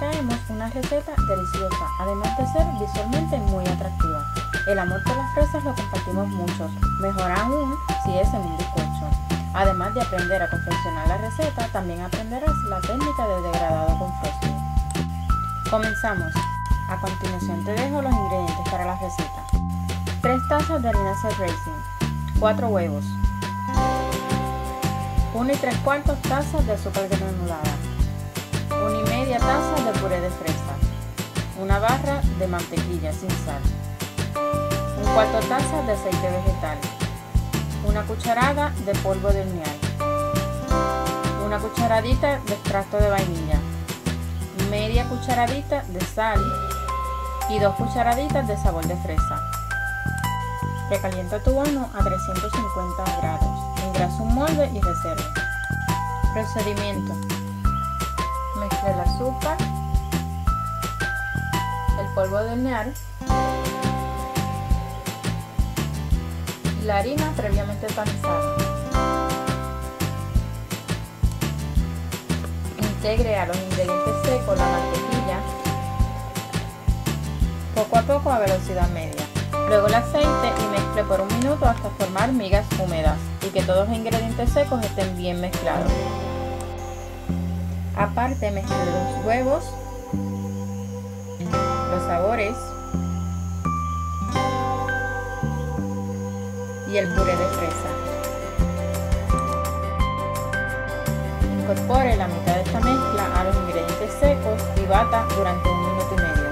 traemos una receta deliciosa, además de ser visualmente muy atractiva. El amor por las fresas lo compartimos muchos, mejor aún si es en un bizcocho. Además de aprender a confeccionar la receta, también aprenderás la técnica de degradado con frosting. Comenzamos. A continuación te dejo los ingredientes para la receta. 3 tazas de harina Set Raisin, 4 huevos, 1 3/4 tazas de azúcar granulada, 1 1/2 taza de puré de fresa, 1 barra de mantequilla sin sal, 1/4 taza de aceite vegetal, 1 cucharada de polvo de hornear, 1 cucharadita de extracto de vainilla, media cucharadita de sal y 2 cucharaditas de sabor de fresa. Recalienta tu horno a 350 grados. Engrasa un molde y reserva. Procedimiento: mezcla el azúcar, el polvo de hornear y la harina previamente tamizada. Integre a los ingredientes secos la mantequilla poco a poco a velocidad media. Luego el aceite y mezcle por 1 minuto hasta formar migas húmedas y que todos los ingredientes secos estén bien mezclados. Aparte mezcle los huevos, los sabores y el puré de fresa. Incorpore la mitad de esta mezcla a los ingredientes secos y bata durante 1 minuto y medio.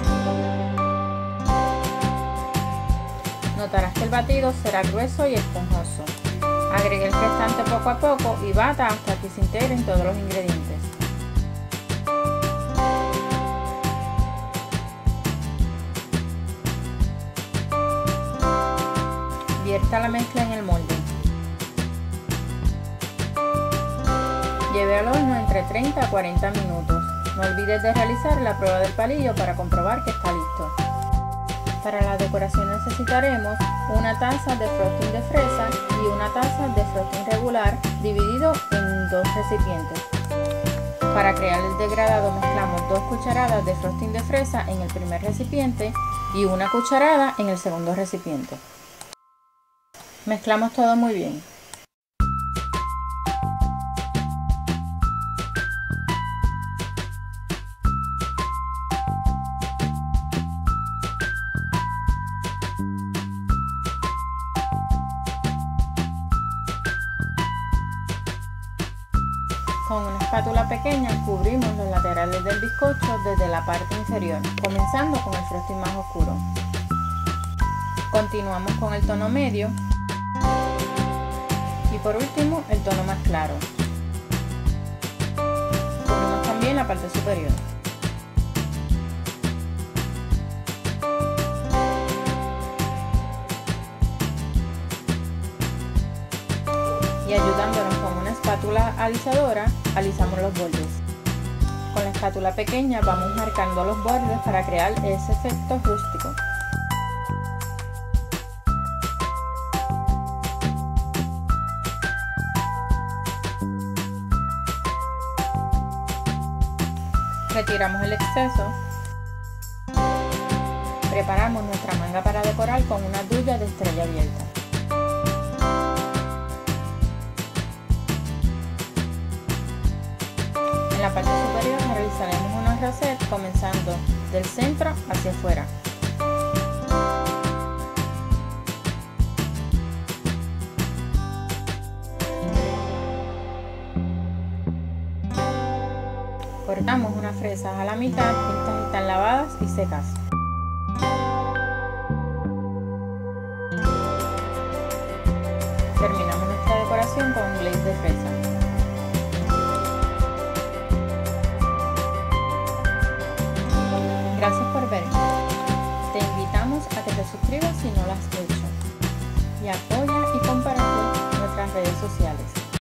Notarás que el batido será grueso y esponjoso. Agregue el restante poco a poco y bata hasta que se integren todos los ingredientes. Vierta la mezcla en el molde. Lleve al horno entre 30 a 40 minutos. No olvides de realizar la prueba del palillo para comprobar que está listo. Para la decoración necesitaremos 1 taza de frosting de fresa y 1 taza de frosting regular dividido en 2 recipientes. Para crear el degradado mezclamos 2 cucharadas de frosting de fresa en el primer recipiente y 1 cucharada en el segundo recipiente. Mezclamos todo muy bien. Con una espátula pequeña cubrimos los laterales del bizcocho desde la parte inferior, comenzando con el frosting más oscuro. Continuamos con el tono medio y por último el tono más claro. Cubrimos también la parte superior. Y ayudándonos con una espátula alisadora, alisamos los bordes. Con la espátula pequeña vamos marcando los bordes para crear ese efecto rústico. Retiramos el exceso. Preparamos nuestra manga para decorar con una duya de estrella abierta. En la parte superior realizaremos unos rosets comenzando del centro hacia afuera. Cortamos unas fresas a la mitad, estas están lavadas y secas. Terminamos nuestra decoración con un glaze de fresa.